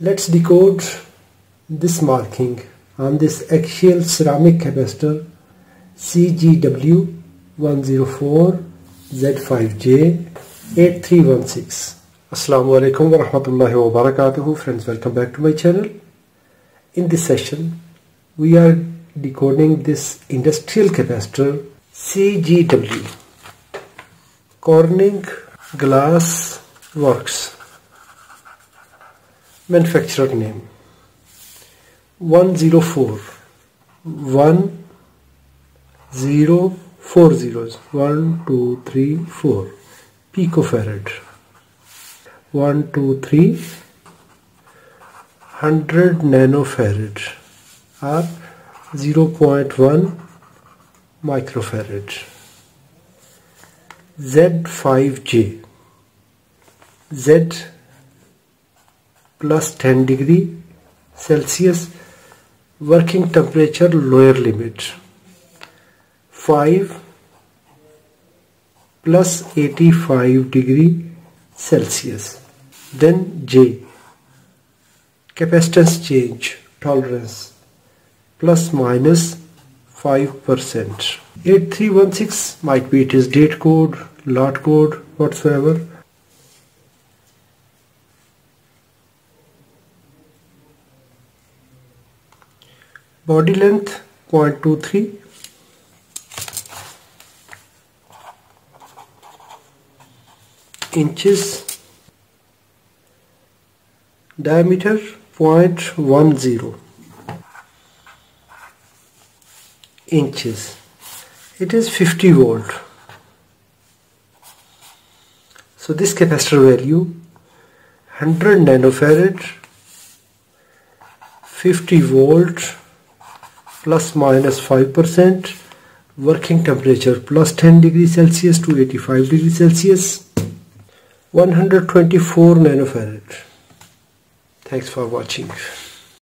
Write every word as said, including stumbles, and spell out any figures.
Let's decode this marking on this axial ceramic capacitor C G W one zero four Z five J eight three one six. Assalamu alaikum wa rahmatullahi wa barakatuhu. Friends, welcome back to my channel. In this session we are decoding this industrial capacitor C G W, Corning Glass Works, manufacturer name one zero four one zero four zeros one two three four picofarad, one two three hundred nanofarad or zero point one microfarad. Z five J, Z plus ten degree Celsius working temperature lower limit, five plus eighty-five degree Celsius. Then J, capacitance change tolerance plus minus five percent. eight three one six might be it is date code, lot code, whatsoever. Body length zero point two three, inches, diameter zero point one zero inches. It is fifty volt. So this capacitor value one hundred nanofarad, fifty volt, plus minus five percent, working temperature plus ten degrees Celsius to eighty-five degrees Celsius, one hundred twenty-four nanofarad. Thanks for watching.